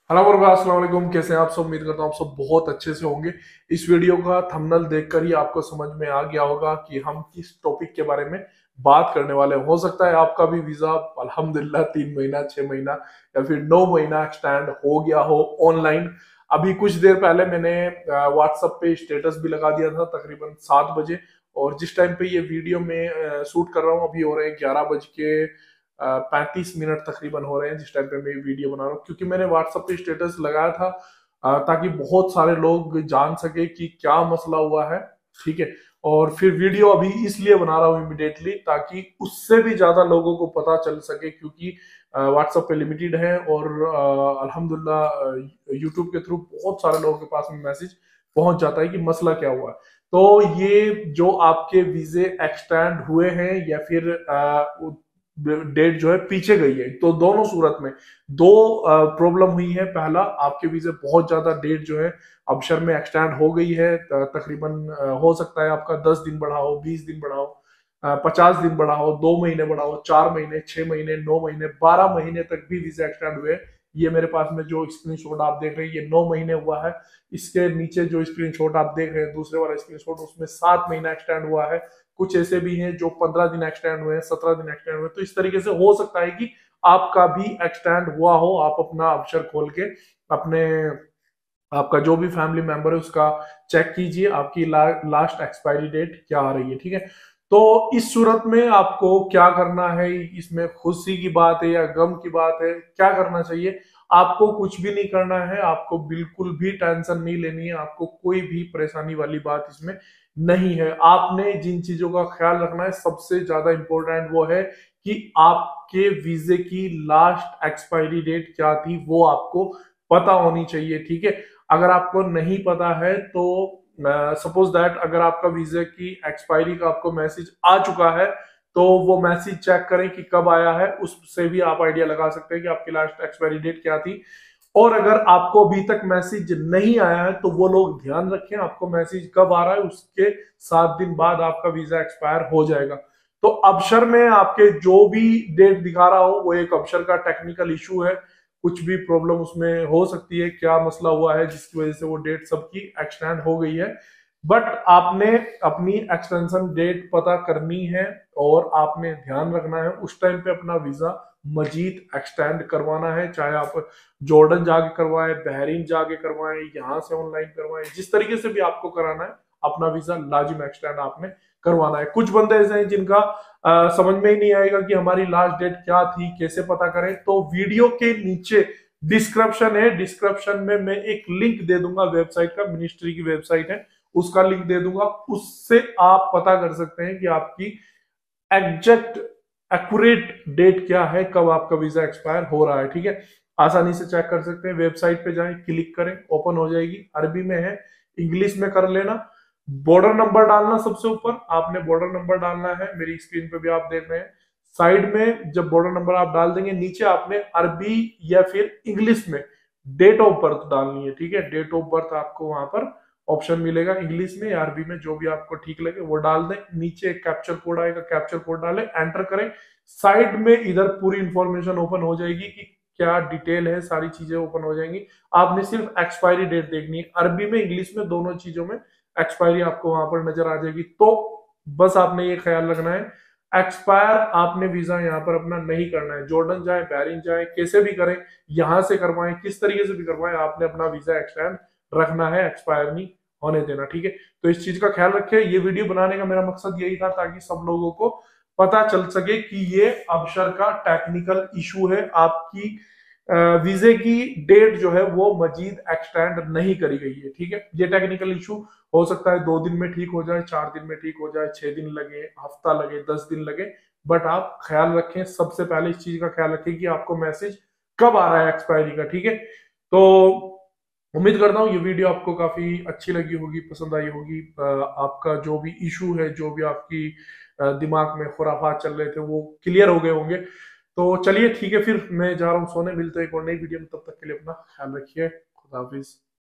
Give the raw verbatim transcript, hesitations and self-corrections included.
Hello वर्गा, अस्सलाम वालेकुम। कैसे हैं आप सब? उम्मीद करता हूँ आप सब बहुत अच्छे से होंगे। इस वीडियो का थंबनेल देखकर ही आपको समझ में आ गया होगा कि हम किस टॉपिक के बारे में बात करने वाले हैं। हो सकता है आपका भी वीजा अल्हम्दुलिल्लाह तीन महीना छह महीना या फिर नौ महीना एक्सटेंड हो गया हो ऑनलाइन। अभी कुछ देर पहले मैंने व्हाट्सएप पे स्टेटस भी लगा दिया था तकरीबन सात बजे। और जिस टाइम पे ये वीडियो में शूट कर रहा हूँ अभी हो रहे हैं ग्यारह बज के पैंतीस मिनट तकरीबन हो रहे हैं जिस टाइम पे मैं वीडियो बना रहा हूँ, क्योंकि मैंने व्हाट्सएप पे स्टेटस लगाया था अ, ताकि बहुत सारे लोग जान सके कि क्या मसला हुआ है। ठीक है। और फिर वीडियो अभी इसलिए बना रहा हूँ इमिडिएटली ताकि उससे भी ज्यादा लोगों को पता चल सके, क्योंकि व्हाट्सएप पे लिमिटेड है और अल्हम्दुलिल्लाह यूट्यूब के थ्रू बहुत सारे लोगों के पास में मैसेज पहुंच जाता है कि मसला क्या हुआ है। तो ये जो आपके वीजे एक्सटेंड हुए हैं या फिर डेट जो है पीछे गई है, तो दोनों सूरत में दो प्रॉब्लम हुई है। पहला, आपके वीजे बहुत ज्यादा डेट जो है अबशर में एक्सटेंड हो गई है। त- तकरीबन अ, हो सकता है आपका दस दिन बढ़ा हो, बीस दिन बढ़ा हो, पचास दिन बढ़ा हो, दो महीने बढ़ा हो, चार महीने, छह महीने, नौ महीने, बारह महीने तक भी वीजा एक्सटेंड हुए। ये मेरे पास में जो स्क्रीनशॉट आप देख रहे हैं ये नौ महीने हुआ है। इसके नीचे जो स्क्रीनशॉट आप देख रहे हैं दूसरे वाला स्क्रीनशॉट, उसमें सात महीना एक्सटेंड हुआ है। कुछ ऐसे भी हैं जो पंद्रह दिन एक्सटेंड हुए हैं, सत्रह दिन एक्सटेंड हुए हैं। तो इस तरीके से हो सकता है कि आपका भी एक्सटेंड हुआ हो। आप अपना अबशर खोल के अपने आपका जो भी फैमिली मेंबर है उसका चेक कीजिए, आपकी ला, लास्ट एक्सपायरी डेट क्या आ रही है। ठीक है। तो इस सूरत में आपको क्या करना है? इसमें खुशी की बात है या गम की बात है, क्या करना चाहिए? आपको कुछ भी नहीं करना है, आपको बिल्कुल भी टेंशन नहीं लेनी है, आपको कोई भी परेशानी वाली बात इसमें नहीं है। आपने जिन चीजों का ख्याल रखना है सबसे ज्यादा इंपॉर्टेंट वो है कि आपके वीजे की लास्ट एक्सपायरी डेट क्या थी वो आपको पता होनी चाहिए। ठीक है। अगर आपको नहीं पता है तो सपोज दैट अगर आपका वीजा की एक्सपायरी का आपको मैसेज आ चुका है तो वो मैसेज चेक करें कि कब आया है, उससे भी आप आइडिया लगा सकते हैं कि आपकी लास्ट एक्सपायरी डेट क्या थी। और अगर आपको अभी तक मैसेज नहीं आया है तो वो लोग ध्यान रखें, आपको मैसेज कब आ रहा है उसके सात दिन बाद आपका वीजा एक्सपायर हो जाएगा। तो अबशर में आपके जो भी डेट दिखा रहा हो वो एक अबशर का टेक्निकल इशू है। कुछ भी प्रॉब्लम उसमें हो सकती है, क्या मसला हुआ है जिसकी वजह से वो डेट सबकी एक्सटेंड हो गई है। बट आपने अपनी एक्सटेंशन डेट पता करनी है और आपने ध्यान रखना है उस टाइम पे अपना वीजा मजीद एक्सटेंड करवाना है। चाहे आप जॉर्डन जाके करवाएं, बहरीन जाके करवाएं, यहाँ से ऑनलाइन करवाएं, जिस तरीके से भी आपको कराना है अपना वीजा लाजिम एक्सटेंड आपने करवाना है। कुछ बंदे ऐसे हैं जिनका आ, समझ में ही नहीं आएगा कि हमारी लास्ट डेट क्या थी, कैसे पता करें। तो वीडियो के नीचे डिस्क्रिप्शन है, डिस्क्रिप्शन में मैं एक लिंक दे दूंगा वेबसाइट का, मिनिस्ट्री की वेबसाइट है उसका लिंक दे दूंगा। उससे आप पता कर सकते हैं कि आपकी एग्जैक्ट एक्यूरेट डेट क्या है, कब आपका वीजा एक्सपायर हो रहा है। ठीक है। आसानी से चेक कर सकते हैं, वेबसाइट पे जाएं, क्लिक करें, ओपन हो जाएगी। अरबी में है, इंग्लिश में कर लेना। बॉर्डर नंबर डालना सबसे ऊपर, आपने बॉर्डर नंबर डालना है, मेरी स्क्रीन पे भी आप देख रहे हैं। साइड में जब बॉर्डर नंबर आप डाल देंगे नीचे आपने अरबी या फिर इंग्लिश में डेट ऑफ बर्थ डालनी है। ठीक है। डेट ऑफ बर्थ आपको वहां पर ऑप्शन मिलेगा, इंग्लिश में या अरबी में जो भी आपको ठीक लगे वो डाल दें। नीचे एक कैप्चर कोड आएगा, कैप्चर कोड डालें, एंटर करें। साइड में इधर पूरी इंफॉर्मेशन ओपन हो जाएगी कि क्या डिटेल है, सारी चीजें ओपन हो जाएंगी। आपने सिर्फ एक्सपायरी डेट देखनी है, अरबी में इंग्लिश में दोनों चीजों में एक्सपायरी आपको वहां पर नजर आ जाएगी। तो बस आपने ये ख्याल रखना है एक्सपायर आपने वीजा यहाँ पर अपना नहीं करना है। जॉर्डन जाए, बहरीन जाए, कैसे भी करें, यहां से करवाएं, किस तरीके से भी करवाएं, आपने अपना वीजा एक्सटेंड रखना है, एक्सपायर नहीं होने देना। ठीक है। तो इस चीज का ख्याल रखें। ये वीडियो बनाने का मेरा मकसद यही था ताकि सब लोगों को पता चल सके कि ये अबशर का टेक्निकल इशू है, आपकी वीजे की डेट जो है वो मजीद एक्सटेंड नहीं करी गई है। ठीक है। ये टेक्निकल इशू हो सकता है दो दिन में ठीक हो जाए, चार दिन में ठीक हो जाए, छह दिन लगे, हफ्ता लगे, दस दिन लगे। बट आप ख्याल रखें, सबसे पहले इस चीज का ख्याल रखें कि आपको मैसेज कब आ रहा है एक्सपायरी का। ठीक है। तो उम्मीद करता हूँ ये वीडियो आपको काफी अच्छी लगी होगी, पसंद आई होगी। आपका जो भी इशू है, जो भी आपकी दिमाग में खुराफात चल रहे थे वो क्लियर हो गए होंगे। तो चलिए ठीक है, फिर मैं जा रहा हूँ सोने, मिलते हैं एक और नई वीडियो में। तब तक के लिए अपना ख्याल रखिए। खुदा हाफिज।